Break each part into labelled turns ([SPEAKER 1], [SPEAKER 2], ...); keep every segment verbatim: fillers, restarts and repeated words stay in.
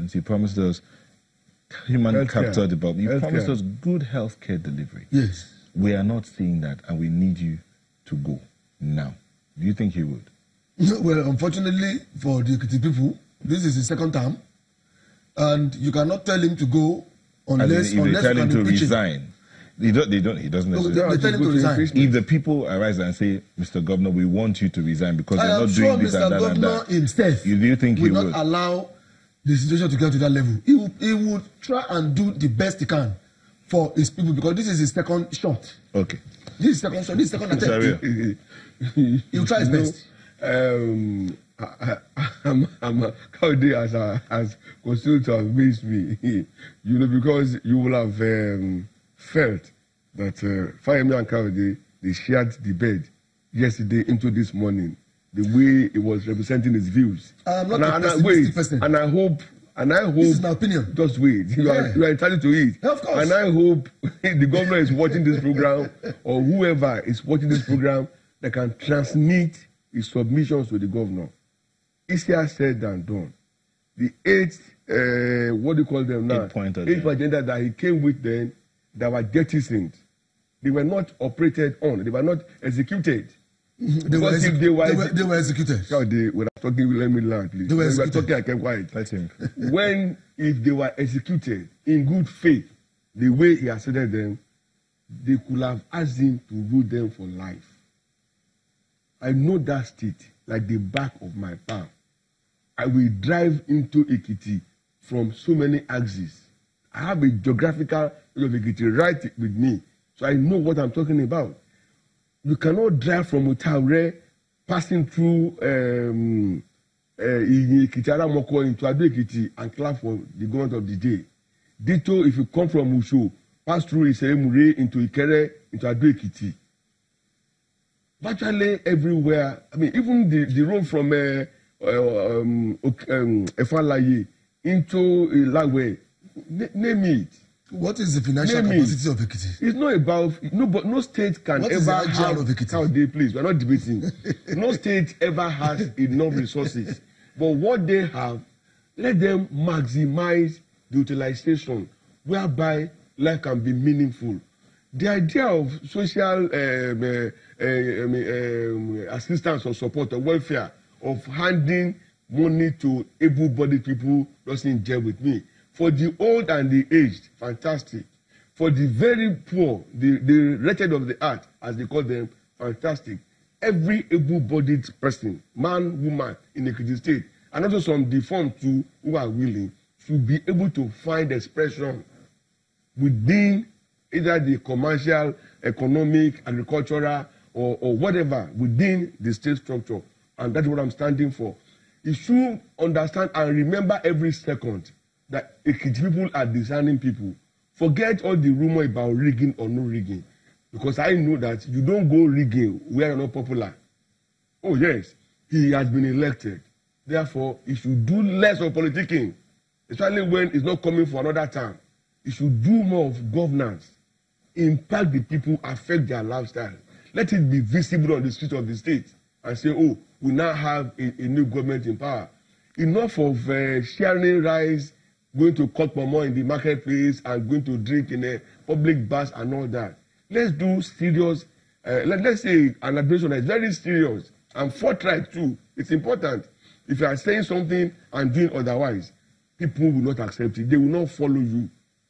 [SPEAKER 1] He promised us human
[SPEAKER 2] health
[SPEAKER 1] capital
[SPEAKER 2] care.
[SPEAKER 1] development. He
[SPEAKER 2] Health
[SPEAKER 1] promised
[SPEAKER 2] care.
[SPEAKER 1] us good health care delivery.
[SPEAKER 3] Yes.
[SPEAKER 1] We are not seeing that, and we need you to go now. Do you think he would?
[SPEAKER 3] Well, unfortunately for the Ekiti people, this is his second term, and you cannot tell him to go unless,
[SPEAKER 1] in, if
[SPEAKER 3] unless
[SPEAKER 1] they tell
[SPEAKER 3] you
[SPEAKER 1] him
[SPEAKER 3] can
[SPEAKER 1] to
[SPEAKER 3] impeach him.
[SPEAKER 1] resign. They don't. They don't. He doesn't
[SPEAKER 3] No,
[SPEAKER 1] necessarily.
[SPEAKER 3] they, they tell him to resign.
[SPEAKER 1] If the people arise and say, Mister Governor, we want you to resign because
[SPEAKER 3] I
[SPEAKER 1] you're
[SPEAKER 3] am
[SPEAKER 1] not
[SPEAKER 3] sure
[SPEAKER 1] doing this
[SPEAKER 3] Mister
[SPEAKER 1] and that and
[SPEAKER 3] Governor
[SPEAKER 1] that,
[SPEAKER 3] himself
[SPEAKER 1] you do you think he
[SPEAKER 3] will
[SPEAKER 1] would?
[SPEAKER 3] not allow the situation to get to that level. He will, he would try and do the best he can for his people because this is his second shot.
[SPEAKER 1] Okay.
[SPEAKER 3] This is second shot. This is second attempt. He will try his
[SPEAKER 2] You know,
[SPEAKER 3] best.
[SPEAKER 2] Um, I, I, I'm, I'm a, Kaode has, uh, has continued to amaze me, you know, because you will have um, felt that uh, Fayemi and Kaode, they shared the bed yesterday into this morning, the way he was representing his views.
[SPEAKER 3] I'm not
[SPEAKER 2] and
[SPEAKER 3] a
[SPEAKER 2] I, and I,
[SPEAKER 3] pessimistic
[SPEAKER 2] wait,
[SPEAKER 3] person.
[SPEAKER 2] And I hope, and I hope.
[SPEAKER 3] This is my opinion.
[SPEAKER 2] Just wait. You,
[SPEAKER 3] Yeah.
[SPEAKER 2] are, you are entitled to it.
[SPEAKER 3] Yeah, of course.
[SPEAKER 2] And I hope the governor is watching this program, or whoever is watching this program, that can transmit his submissions to the governor. Easier said than done. The eight, uh, what do you call them now?
[SPEAKER 1] Eight-point agenda.
[SPEAKER 2] Eight agenda that he came with then, that were jettisoned. They were not operated on. They were not executed.
[SPEAKER 3] They were,
[SPEAKER 2] Because if
[SPEAKER 3] exec-
[SPEAKER 2] they were,
[SPEAKER 3] they were, they were executed.
[SPEAKER 2] How they when I'm talking, let me learn, please.
[SPEAKER 3] They were
[SPEAKER 2] when we were
[SPEAKER 3] executed.
[SPEAKER 2] talking, I kept quiet.
[SPEAKER 1] Let him.
[SPEAKER 2] When, if they were executed in good faith, the way he asserted them, they could have asked him to rule them for life. I know that state like the back of my palm. I will drive into Ekiti from so many axes. I have a geographical view of Ekiti right with me, so I know what I'm talking about. You cannot drive from Utaure, passing through um, uh, Ekiti, Aramoko into Ado Ekiti and clap for the government of the day. Ditto, if you come from Usho, pass through Iseremure into Ikere, into Ado Ekiti. Virtually everywhere, I mean, even the, the road from uh, uh, um, um, Efalaye into uh, Lagwe, n- name it.
[SPEAKER 3] What is the financial
[SPEAKER 2] Name
[SPEAKER 3] capacity
[SPEAKER 2] it.
[SPEAKER 3] of Ekiti?
[SPEAKER 2] It's not about no, but no state can
[SPEAKER 3] What is
[SPEAKER 2] ever
[SPEAKER 3] the I G R
[SPEAKER 2] have.
[SPEAKER 3] of Ekiti?
[SPEAKER 2] How they please? We're not debating. No state ever has enough resources, but what they have, let them maximize the utilization, whereby life can be meaningful. The idea of social um, uh, uh, um, um, assistance or support or welfare, of handing money to able-bodied people, doesn't gel with me. For the old and the aged, fantastic. For the very poor, the, the wretched of the earth, as they call them, fantastic. Every able-bodied person, man, woman, in Ekiti State, and also some deformed too, who are willing, should be able to find expression within either the commercial, economic, agricultural, or, or whatever, within the state structure. And that's what I'm standing for. You should understand and remember every second that Ekiti people are discerning people. Forget all the rumor about rigging or no rigging. Because I know that you don't go rigging where you're not popular. Oh yes, he has been elected. Therefore, he should do less of politicking, especially when he's not coming for another term. He should do more of governance, impact the people, affect their lifestyle. Let it be visible on the street of the state and say, oh, we now have a, a new government in power. Enough of uh, sharing rice, going to cut more in the marketplace and going to drink in a public bars and all that. Let's do serious, uh, let, let's say an administration that is very serious and forthright too. It's important. If you are saying something and doing otherwise, people will not accept it. They will not follow you.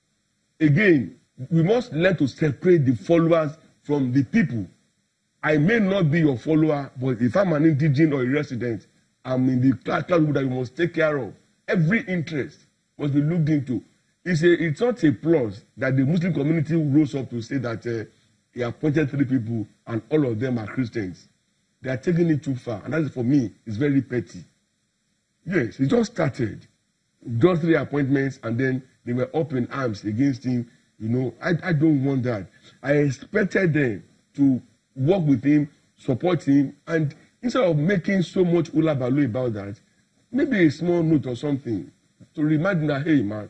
[SPEAKER 2] Again, we must learn to separate the followers from the people. I may not be your follower, but if I'm an indigent or a resident, I'm in the class that you must take care of. Every interest must be looked into. It's, a, it's not a plus that the Muslim community rose up to say that uh, he appointed three people and all of them are Christians. They are taking it too far, and that is, for me, is very petty. Yes, it just started. Just three appointments, and then they were up in arms against him. You know, I, I don't want that. I expected them to work with him, support him, and instead of making so much hula baloo about that, maybe a small note or something to remind him that, hey, man,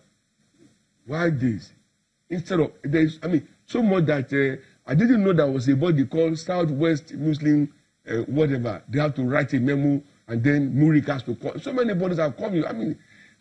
[SPEAKER 2] why this? Instead of, there's, I mean, so much that uh, I didn't know there was a body called Southwest Muslim, uh, whatever. They have to write a memo, and then Murik has to call. So many bodies have come. I mean,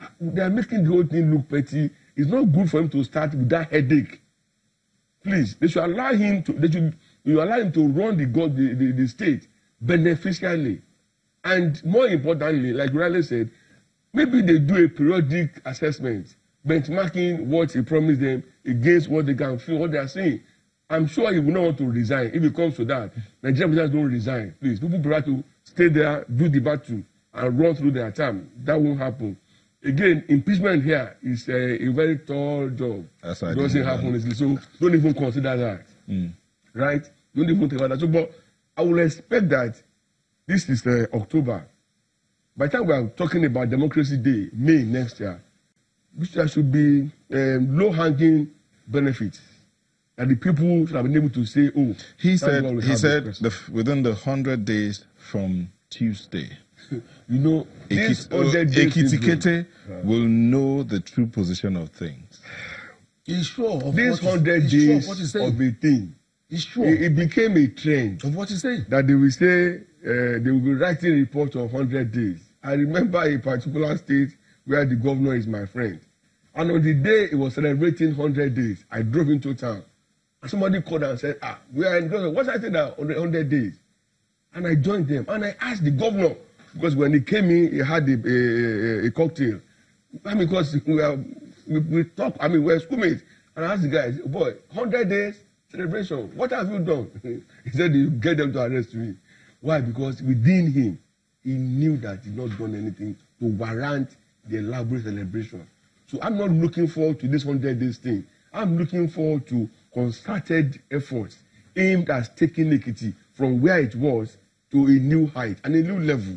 [SPEAKER 2] They are making the whole thing look petty. It's not good for him to start with that headache. Please, they should allow him to. They should you allow him to run the god the, the, the state beneficially, and more importantly, like Riley said, maybe they do a periodic assessment, benchmarking what he promised them against what they can feel, what they are saying. I'm sure he will not want to resign if it comes to that. Nigerian presidents don't resign. Please, people prefer to stay there, do the battle, and run through their term. That won't happen. Again, impeachment here is a, a very tall job. That's it doesn't happen honestly. So don't even consider that. Mm. Right? Don't even think about that. So, but I will expect that this is uh, October. By the time we are talking about Democracy Day, May next year, there should be um, low-hanging benefits. And the people should have been able to say, oh,
[SPEAKER 1] he said, he said the, within the one hundred days from Tuesday,
[SPEAKER 2] you know, this
[SPEAKER 1] Ekiti will know the true position of things.
[SPEAKER 3] He's sure of
[SPEAKER 2] this hundred days sure of a thing.
[SPEAKER 3] He's sure.
[SPEAKER 2] It, it became a trend
[SPEAKER 3] of what he's saying.
[SPEAKER 2] That they will say uh, they will be writing reports of hundred days. I remember a particular state where the governor is my friend, and on the day he was celebrating hundred days, I drove into town, and somebody called and said, "Ah, we are in government. What's I think that hundred days?" And I joined them, and I asked the governor. Because when he came in, he had a, a, a cocktail. I mean, because we, are, we, we talk, I mean, we're schoolmates. And I asked the guy, boy, hundred days celebration, what have you done? He said, you get them to arrest me. Why? Because within him, he knew that he had not done anything to warrant the elaborate celebration. So I'm not looking forward to this hundred days thing. I'm looking forward to concerted efforts aimed at taking Ekiti from where it was to a new height and a new level.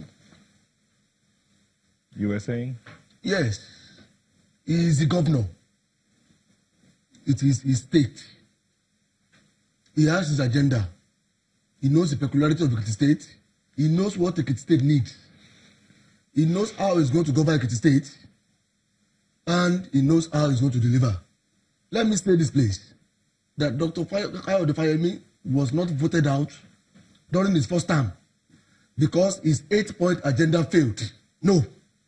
[SPEAKER 1] You were saying?
[SPEAKER 3] Yes. He is the governor. It is his state. He has his agenda. He knows the peculiarity of Ekiti State. He knows what Ekiti State needs. He knows how he's going to govern Ekiti State. And he knows how he's going to deliver. Let me say this place. That Doctor Kayode Fayemi was not voted out during his first term because his eight-point agenda failed. No.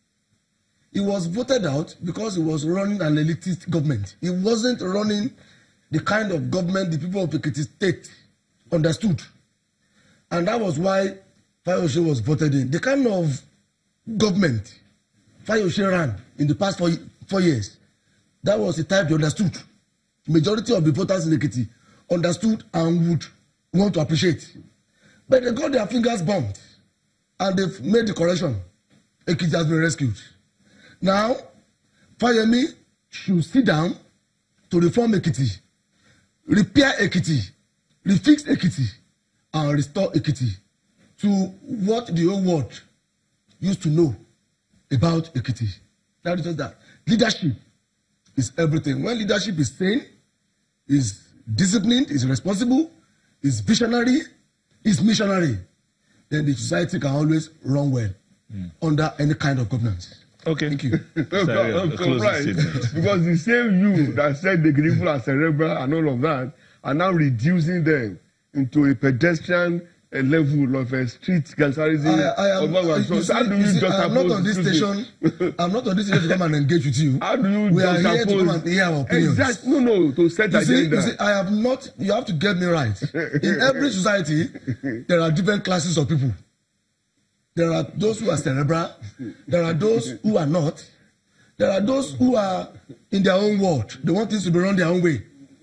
[SPEAKER 3] He was voted out because he was running an elitist government. He wasn't running the kind of government the people of Ekiti State understood. And that was why Fayose was voted in. The kind of government Fayose ran in the past four, four years, that was the type they understood. Majority of the voters in Ekiti understood and would want to appreciate. But they got their fingers bumped and they've made the correction. Ekiti has been rescued. Now, Fayemi should sit down to reform Ekiti, repair Ekiti, refix Ekiti, and restore Ekiti to what the whole world used to know about Ekiti. That is just that. Leadership is everything. When leadership is sane, is disciplined, is responsible, is visionary, is missionary, then the society can always run well mm. under any kind of governance.
[SPEAKER 1] Okay.
[SPEAKER 3] Thank you.
[SPEAKER 1] Sorry, a, a
[SPEAKER 2] right. Because the same you that said the people are cerebral and all of that are now reducing them into a pedestrian a level of a street gangsterism.
[SPEAKER 3] I, I am,
[SPEAKER 2] of so,
[SPEAKER 3] see,
[SPEAKER 2] how do you, you see, just
[SPEAKER 3] I'm not on this station. I'm not on this station to come and engage with you.
[SPEAKER 2] How do you
[SPEAKER 3] we
[SPEAKER 2] just
[SPEAKER 3] are here
[SPEAKER 2] suppose,
[SPEAKER 3] to come and hear our opinions.
[SPEAKER 2] Exactly. No, no, to set
[SPEAKER 3] you
[SPEAKER 2] agenda.
[SPEAKER 3] See, you see, I have not. You have to get me right. In every society, there are different classes of people. There are those who are cerebral. There are those who are not. There are those who are in their own world. They want things to be run their own way.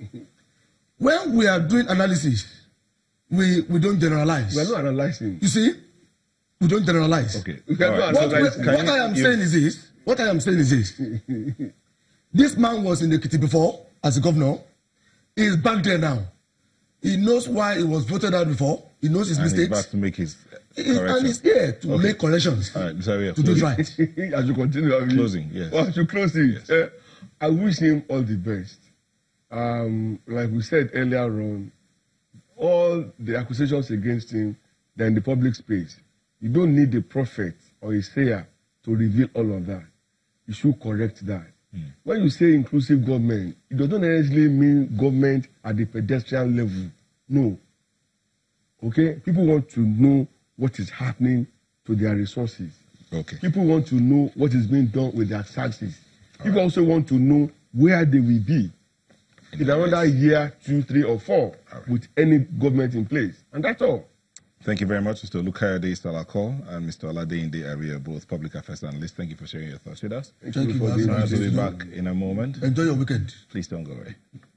[SPEAKER 3] When we are doing analysis, we, we don't generalize.
[SPEAKER 2] We are not analyzing.
[SPEAKER 3] You see, we don't generalize.
[SPEAKER 1] Okay.
[SPEAKER 2] Right.
[SPEAKER 3] What, we, what you, I am you... saying is this. What I am saying is this. This man was in Ekiti before as a governor. He is back there now. He knows why he was voted out before. He knows his
[SPEAKER 1] and
[SPEAKER 3] mistakes.
[SPEAKER 1] He's back to make his
[SPEAKER 3] he, and he's here to okay. make corrections.
[SPEAKER 1] All right, sorry,
[SPEAKER 3] to do it right.
[SPEAKER 2] As you continue, I mean,
[SPEAKER 1] closing, yes.
[SPEAKER 2] Well, as you close it,
[SPEAKER 1] yes.
[SPEAKER 2] uh, I wish him all the best. Um, like we said earlier on, all the accusations against him, they're in the public space. You don't need a prophet or a sayer to reveal all of that. You should correct that. Mm. When you say inclusive government, it doesn't necessarily mean government at the pedestrian level. No. Okay? People want to know what is happening to their resources.
[SPEAKER 1] Okay.
[SPEAKER 2] People want to know what is being done with their taxes. All People right. also want to know where they will be in, in another year, two, three, or four, right. with any government in place. And that's all.
[SPEAKER 1] Thank you very much, Mister Olukayode Salako and Mister Oladeyinde Ario, both public affairs analysts. Thank you for sharing your thoughts with us.
[SPEAKER 3] Thank, Thank you.
[SPEAKER 1] I'll be back in a moment.
[SPEAKER 3] Enjoy your weekend.
[SPEAKER 1] Please don't go away.